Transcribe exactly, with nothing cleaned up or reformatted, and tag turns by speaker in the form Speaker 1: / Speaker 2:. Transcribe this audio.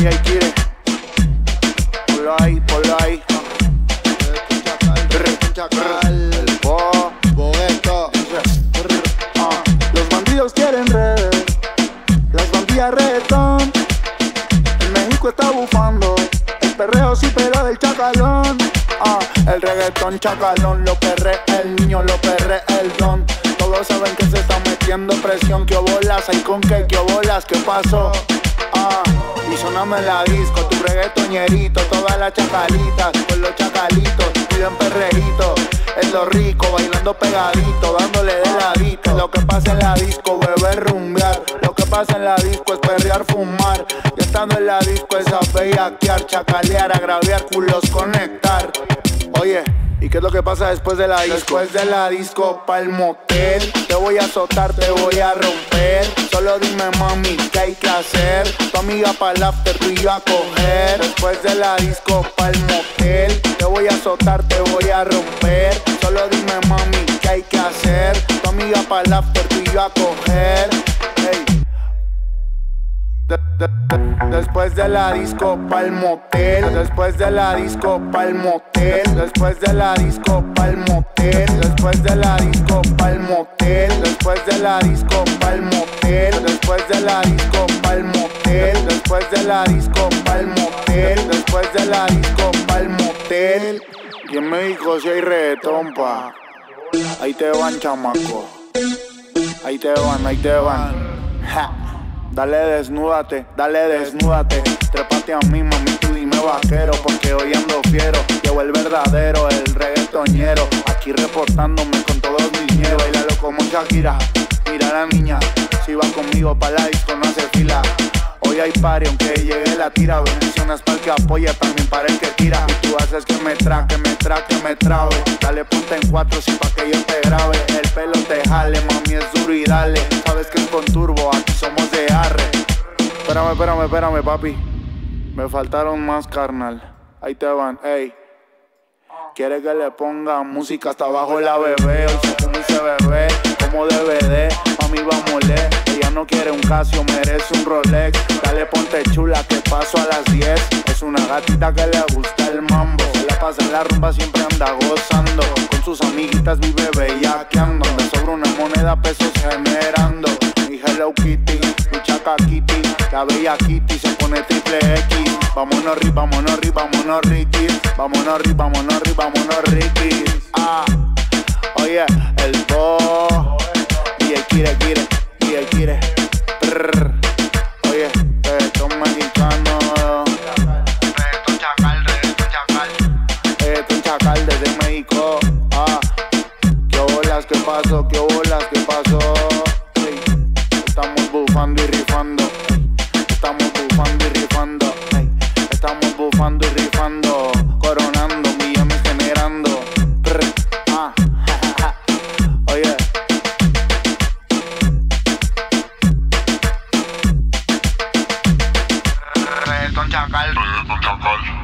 Speaker 1: B I quiere. Ponlo ahí, ponlo ahí. El bo, boeto. Ah, los bandidos quieren redes, las bandidas reggaetón. En México está bufando el perreo sí pero del chacalón. Ah, el reggaetón chacalón lo perre el niño, lo perre el don. Todos saben que se está metiendo presión. Que bolas, hay con qué, que bolas, ¿qué pasó? Ah, y soname en la disco, tu reggaetoñerito, todas las chacalitas, con los chacalitos, piden perreíto. Es lo rico, bailando pegadito, dándole de ladito. Lo que pasa en la disco, beber, rumbear. Lo que pasa en la disco es perrear, fumar. Y estando en la disco es a bellaquear, chacalear, agraviar, culos, conectar. Oye, ¿y qué es lo que pasa después de la disco? Después de la disco pa'l motel. Te voy a azotar, te voy a romper. Solo dime mami, ¿qué hay que hacer? Tu amiga pa'l after, tú y yo a coger. Después de la disco pa'l motel. Te voy a azotar, te voy a romper. Solo dime mami, ¿qué hay que hacer? Tu amiga pa'l after, tú y yo a coger. Hey. De, de, de, después de la disco pa'l motel. Después de la disco pa'l motel. Después de la disco pa'l motel. Después de la disco pa'l motel. Después de la disco pa'l motel. Después de la disco pa'l motel. Después de la disco pa'l motel. Después de la disco pa'l motel. Y en México si hay reggaetón, pa. Ahí te van, chamaco. Ahí te van, ahí te van. Ja. Dale desnúdate, dale desnúdate. Trépate a mí, mami, tú dime vaquero. Porque hoy ando fiero, llevo el verdadero, el reggaetoñero. Aquí reportándome con todos mis miedos. Bailalo como Shakira, mira a la niña. Si va conmigo pa' la disco no hace fila. Hoy hay party aunque llegue la tira. Bendiciones para el que apoya, también para el que tira. Y tú haces que me tra, que me tra, que me trabe. Dale ponte en cuatro, si pa' que yo te grabe. El pelo te jale, mami es duro y dale. Sabes que es con turbo, aquí somos de arre. Espérame, espérame, espérame papi. Me faltaron más, carnal. Ahí te van, ey. Quiere que le ponga música hasta abajo la bebé. Hoy se come y se bebé, como D V D. Mami va a moler, ella no quiere un Casio, merece un Rolex. Dale ponte chula que paso a las diez. Es una gatita que le gusta el mambo. Se la pasa en la rumba, siempre anda gozando. Con sus amiguitas vive bellaqueando. Me sobra una moneda, pesos generando. Mi Hello Kitty, mi Chaca Kitty. La bella Kitty se pone triple X. Vámonos ri, vámonos ri, vámonos Ricky. Vámonos ri, vámonos ri, vámonos Ricky. Ah, oye, el bo. D J Kire, Kire, D J Kire. Prrr. Oye, reggaetón mexicano. Reggaetón chacal, reggaetón chacal. Reggaetón chacal desde México. Ah, qué bolas, qué pasó, qué bolas, qué pasó. Sí. Estamos bufando y rifando. Estamos bufando y rifando. Hey. Estamos bufando y rifando. Coronando, millones generando. Prr. Ah, oye. Reggaetón chacal, reggaetón chacal.